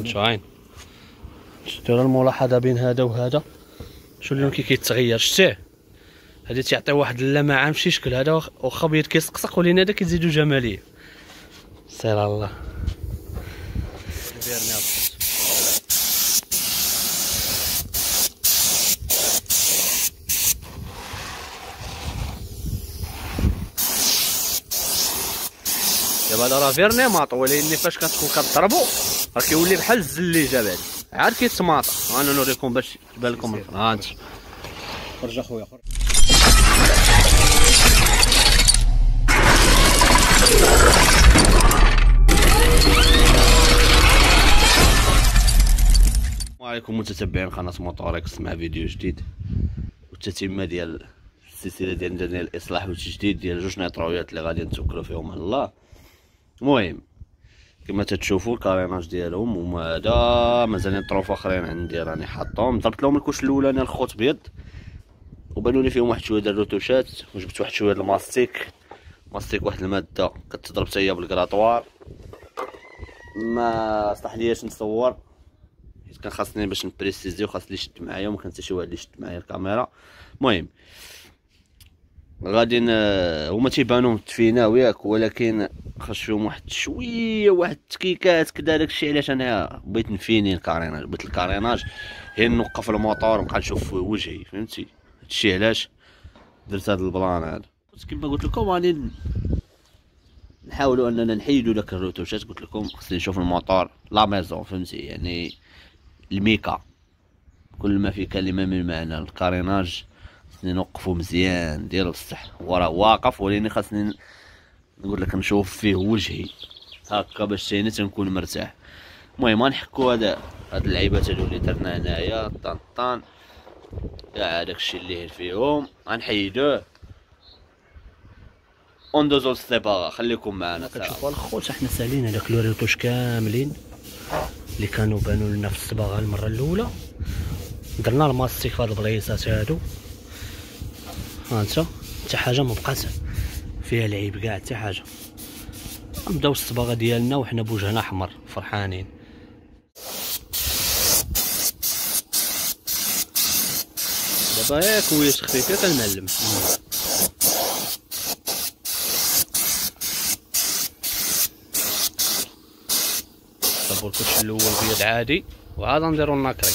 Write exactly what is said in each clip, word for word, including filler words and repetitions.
شاين شتي راه الملاحظه بين هذا وهذا شو اللون كي كيتغير شتيه هادي تيعطي واحد اللمعه في شكل هذا واخا بيض كيسقسق ولكن هذا كيزيدو جماليه سير الله دابا هذا راه فيرني ماط ولكن فاش كتكون كضربو راه كيولي بحال الزليجه بعد عاد كيتماط. انا نوريكم باش تبان لكم ها انت خرج اخويا خرج. السلام عليكم متتبعين قناه موتوريكس مع فيديو جديد والتتمه ديال السلسله ديال ديال الاصلاح والتجديد ديال جوج نيطرويات اللي غادي نتوكلوا فيهم على الله. المهم كما تتشوفوا الكاريناج ديالهم هما هذا مازالين طروف اخرين عندي راني حاطهم ضربت لهم الكوش الاولاني الخوت بيض وبانوا لي فيهم واحد شويه ديال الروتوشات وجبت واحد شويه ديال الماستيك ماستيك واحد الماده كتضرب حتى هي بالكراطوار ما صح لياش نصور حيت كان خاصني باش نبريسيزي وخاص لي يشد معايا وما كان حتى شي واحد اللي يشد معايا الكاميرا. المهم غادي هما تيبانو متفيناو ياك ولكن خرج فيهم واحد شويه واحد التكيكات كدا داكشي علاش انا بغيت نفيني الكاريناج بغيت الكاريناج غير نوقف الموطور ونبقى نشوف وجهي فهمتي هادشي علاش درت هاد البلان هذا. كما قلت لكم غادي نحاولوا اننا نحيدوا داك الروتوشات قلت لكم خصني نشوف الموطور لا ميزون فهمتي يعني الميكا كل ما في كلمه من معنى الكاريناج خصني نوقفو مزيان ديال الصح هو راه واقف ولكن خاصني نقول لك نشوف فيه وجهي هكا باش تاني تنكون مرتاح. المهم غنحكو هذا هاد اللعيبات هادو اللي درنا هنايا طان طان كاع داكشي اللي فيهم غنحيدوه وندوزو للصباغه. خليكم معنا كتشوفوا الخوت حنا سالين هذاك لو ريتوش كاملين اللي كانوا بانوا لنا في الصباغه المره الاولى درنا الماستيك في هاد البلايصات هادو ها انت حتى حاجه ما بقات فيها العيب كاع حتى حاجه. نبداو الصباغه ديالنا وحنا بوجهنا احمر فرحانين. دابا ياك كويس خفيفه كنعلم صبوا الكوش الاول بيض عادي وعاد نديرو الناكري.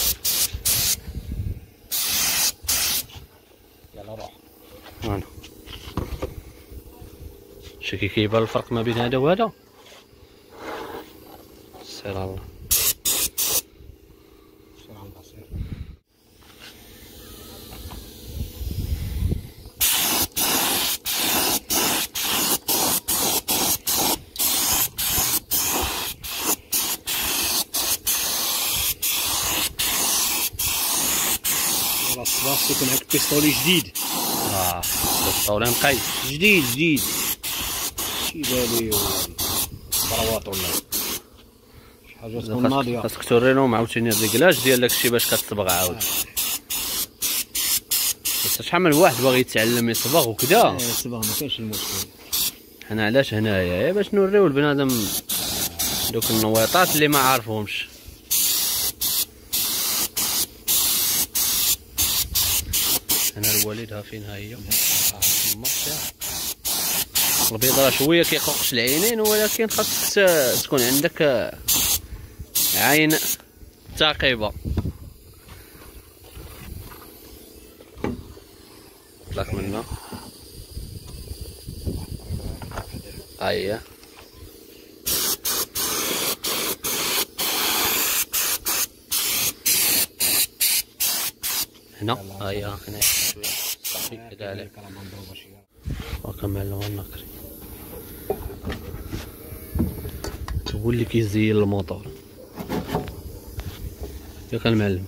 يلا روح هنا شتي كيبان الفرق ما بين هذا وهذا سير الله سير الله سير. يلا الصباح يكون معاك بيستولي جديد اه البيستولي نقي جديد جديد شي بالي وبراواط ولا شي حاجه تكون ناضيه. خاصك توري لهم عاوتاني الريكلاج ديال داكشي باش كتصبغ عاود. بس شحال من واحد باغي يتعلم يصبغ وكذا الصباغ ما كاينش المشكل. حنا علاش هنايا باش نوريو البنادم دوك النويطات اللي ما عارفهمش. هنا الوالد ها فين ها هي البيض راه شويه كيقوقش العينين ولكن خاصك تكون عندك عين ثاقبه. طلعت منا هاهي هنا هاهي هنا شويه صافي كدا عليك وكمل النكري هو اللي كيزين الموطور ياك المعلم.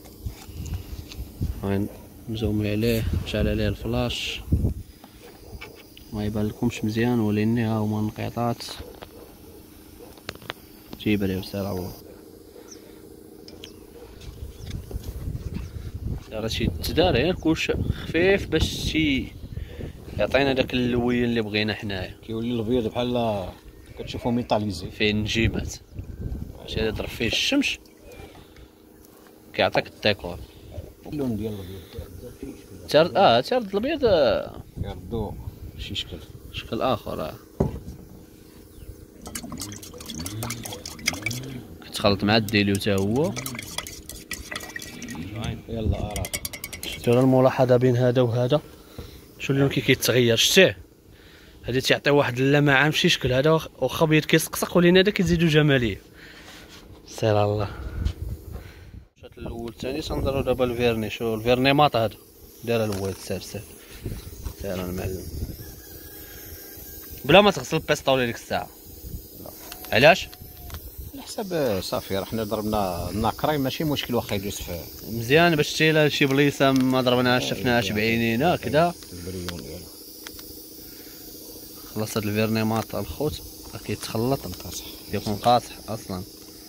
هاي نزومي عليه نشعل عليه الفلاش ما يبان لكمش مزيان ولكن ها هما النقيطات تيبان بسرعه الله. راه شي تدار غير كلشي خفيف باش شي يعطينا داك اللوين اللي بغينا حنايا كيولي البيض بحال كتشوفو ميطاليزي فيه النجيمات ماشي يضرب فيه الشمس كيعطيك الديكور. اللون ديال الابيض تيرد اه تيرد الابيض يردو شي شكل شكل اخر. اه كتخلط مع الديليو حتى هو. يلا اراه شفتي راه الملاحظه بين هذا وهذا شو اللون كي كيتغير شتيه. هادي تيعطي واحد اللمعه بشي شكل، هذا واخا بيض كيسقسق ولكن هذا كيزيدو جماليه. سير على الله. شات الاول ثاني تنضرو دابا الفيرني. شو الفيرني ماط هذا داير الويض. سير سير سير المعلم بلا ما تغسل البيستولي ديك الساعه. علاش؟ على حساب صافي راه حنا ضربنا الناكراي ماشي مشكل واخا يدوز في مزيان باش تيلا شي بليصه ما ضربناهاش شفناهاش بعينينا كدا. البريون ديالو خلاص هاد الفيرني ماط الخوت راه كيتخلط نقاصح كيكون قاصح اصلا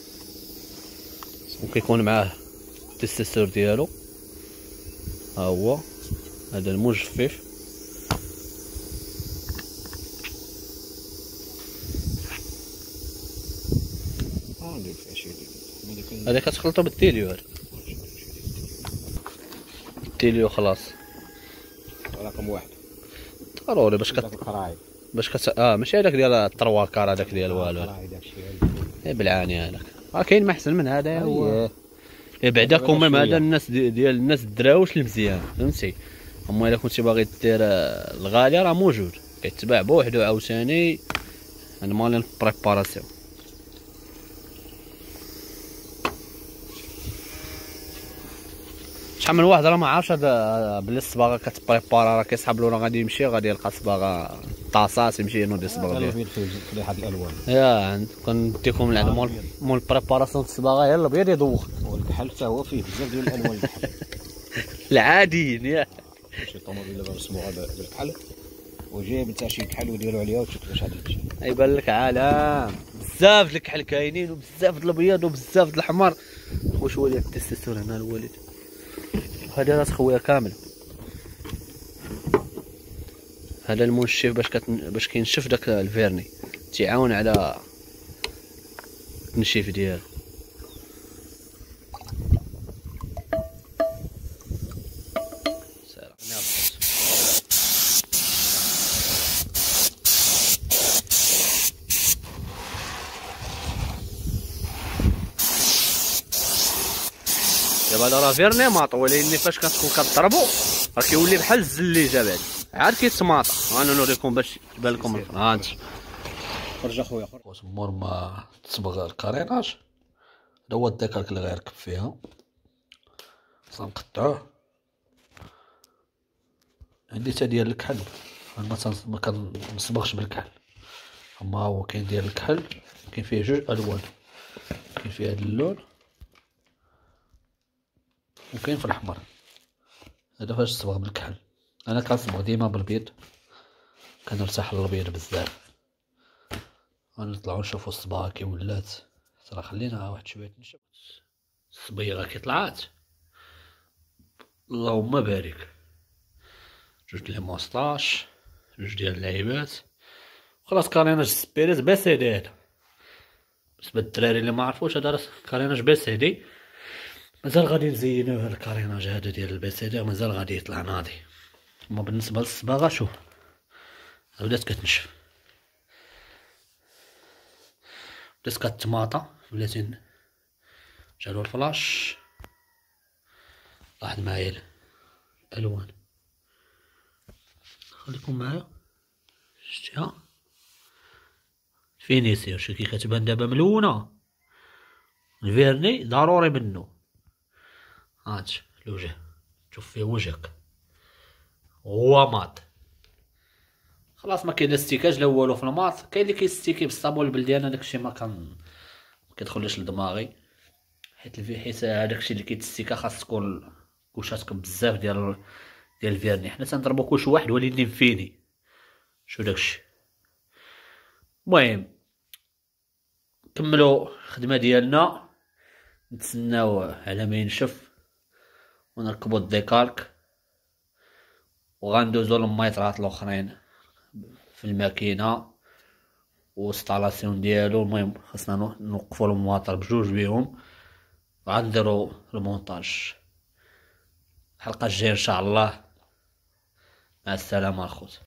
وكيكون معاه التستور ديالو. ها هو هذا المجفف. اه ندير فيها شي هذا كتخلطو بالتيليو. هذا التيليو خلاص رقم واحد ضروري باش كت القراعي باش كت اه ماشي هذاك ديال الترواكار هذاك ديال والو. القراعي داكشي اي بالعاني هذاك راه كاين ما احسن من هذا. هو اييه بعدا كوميم هذا شوية. الناس دي- ديال الناس الدراوش المزيان فهمتي. اما الا كنتي باغي دير آه، الغالي راه موجود كيتباع بوحدو عاوتاني عند مالين بريباراسيون. شحال من واحد راه ما عارفش هذا بلي الصباغه كتبريبارا راه كيسحب له راه غادي يمشي غادي يلقى صباغه طاسات يمشي ينوض الصباغه ديالو. الابيض فيه واحد الالوان يا عند كنديكم من عند مول مول بريباراسيون الصباغه يلا الابيض يدوخ والكحل حتى هو فيه بزاف ديال الالوان الكحل العاديين. يا شي طوموبيل دابا مسموعه بالكحل وجايب انت شي كحل وديرو عليها وتشوف واش غادي تمشي. يبان لك عالم بزاف د الكحل كاينين وبزاف د الابيض وبزاف د الاحمر. وشويه ديال التستوستيرون هنا الوالد. هذا راس خويا كامل. هذا المنشف باش كت... باش كينشف داك الفيرني تيعاون على التنشيف ديالو. دابا هذا راه فيرني ماط ولكن فاش كتكون كضربو راه كيولي بحال الزليجه بعد عاد كيتماطا. انا نوريكم باش تبان لكم. ها انت خرج اخويا خرج. مور ما تصبغ الكاريناج هذا هو الدكاك اللي غيركب فيها. غنقطعوه. عندي حتى ديال الكحل انا ما كنصبغش بالكحل. اما هو كاين ديال الكحل كاين فيه جوج الوان. كاين فيه هذا اللون وكاين في الاحمر. هذا فاش تصبغ بالكحل. انا كنصبغ ديما بالبيض كنرتاح للابيض بزاف. غنطلعو نشوفو الصباغه كي ولات. راه خلينا واحد شويه تنشف. الصبيغه كي طلعات اللهم بارك. جوج د الموسطاش جوج ديال اللعيبات خلاص. كاريناج سبيريت بي سي دي. هذا بالنسبه للدراري اللي ما عرفوش هذا راه كاريناج بي سي دي. مازال غادي نزينوه هاد الكاريناج هذا ديال البي سي دي مازال غادي يطلع ناضي. اما بالنسبه للصباغه شوف بدات كتنشف بدات كتماطا بلاتي جالو الفلاش. لاحظ معايا الالوان خليكم معايا. شتيها فينيسير شتي كي كتبان دابا ملونه. الفيرني ضروري منه. هات الوجه شوف فيه وجهك هو ماط خلاص. ما كاين لا استيكاج لا والو في الماط. كاين اللي كيستيكي بالصابون البلدي. انا داكشي ما كان ما كيدخلش لدماغي حيت الفي حيت هداكشي اللي كيتستيكا خاص تكون كوشاتك بزاف ديال ديال الفيرني. حنا تنضربو كوش واحد ولكن فيني شو داكشي. المهم نكملو الخدمه ديالنا نتسناو على ما ينشف ونركبو الديكالك وغندوزو للميطرات الاخرين في الماكينه وانستالاسيون ديالو. المهم خاصنا نوقفو المواطر بجوج بيهم وعاد نديرو المونتاج. الحلقه الجايه ان شاء الله. مع السلامه الخوت.